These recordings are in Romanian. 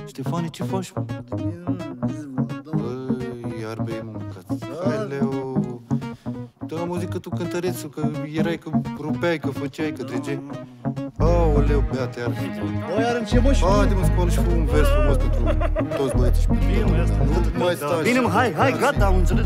Ștefane, ce faci, mă? Băi, iar bei, mă, mâncați. Aleu. Da, mă, zic că tu cântărețul, că erai, că rupeai, că făceai, că tregeai. Aoleu, beate, iar fi. Bă, iar încep, mă, și haide, mă, spală și fă un vers frumos pentru toți băieții și pentru bine, mă, asta. nu mai stai. Bine, mă, hai, gata, am înțeles.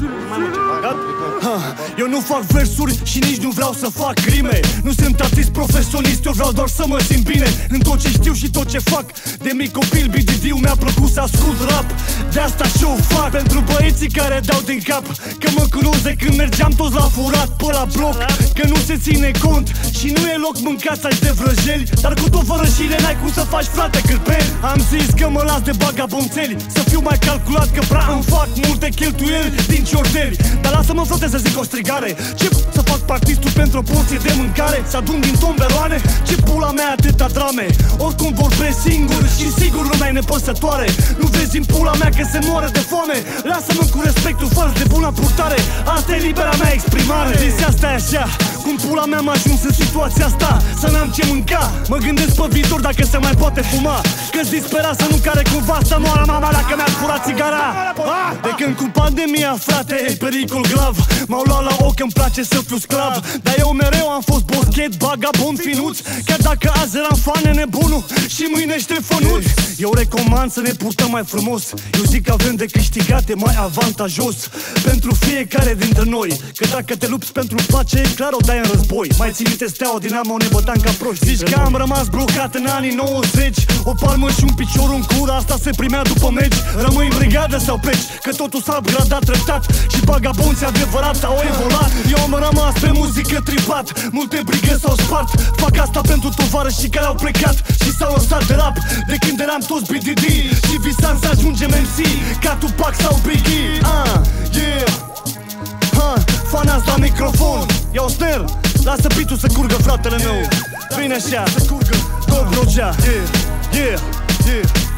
Eu nu fac versuri și nici nu vreau să fac rime. Nu sunt artist profesionist, eu vreau doar să mă simt bine în tot ce știu și tot ce fac. De mic copil, BDD-ul mi-a plăcut să ascult rap. De asta ce-o fac pentru băieții care dau din cap, că mă cunosc de când mergeam toți la furat pe la bloc. Că nu se ține cont și nu e loc mâncați aici de vrăjeli. Dar cu tot fără șire n-ai cum să faci, frate, cârpeli. Am zis că mă las de bagabonțeli, să fiu mai calculat, că prea îmi fac multe cheltuieli din ciordeli. Dar lasă-mă, frate, să zic o strigare. Ce să fac partistul pentru o porție de mâncare? Să adun din tomberoane? Ce pula mea atâta drame? Oricum vorbesc singur și sigur lumea e nepăsătoare. Nu vezi în pula mea că se moare de foame? Lasă-mă cu respectul, fără de bună purtare. Asta e libera mea exprimare. Zis asta e așa, cum pula mea m-a ajuns în situația asta, să n-am ce mânca. Mă gândesc pe viitor dacă se mai poate fuma, că-s disperat să nu care cumva să moară mama dacă mi-a furat țigara. De când cu pandemia, frate, e pericol grav. M-au luat la ochi, îmi place să fiu sclav. Dar eu mereu am fost boschet, bagabond, finuț. Chiar dacă azi eram fane nebunul și mâine Ștefănuț. Eu recomand să ne purtăm mai frumos. Eu zic că avem de câștigate mai avantajos pentru fiecare dintre noi. Că dacă te lupți pentru pace, e clar o dai în război. Mai ții minte Steaua Dinamo, ne băteam ca proști. Zici că am rămas blocat în anii 90, o palmă și un picior în cură, asta se primea după meci. Rămâi în brigadă sau pleci, că totul s-a upgradat treptat și bagabonții adevărat au evoluat. Eu am rămas pe muzică tripat, multe brigăzi s-au spart. Fac asta pentru tovarășii care au plecat și s-au lăsat de rap. De când eram toți BDD și visam să ajungem MC ca Tupac sau Biggie. Yeah, fanați la microfon, iau snare, lasă beat-ul să curgă, fratele meu. Bine așa, să curgă, Dobrogea, yeah, yeah, yeah.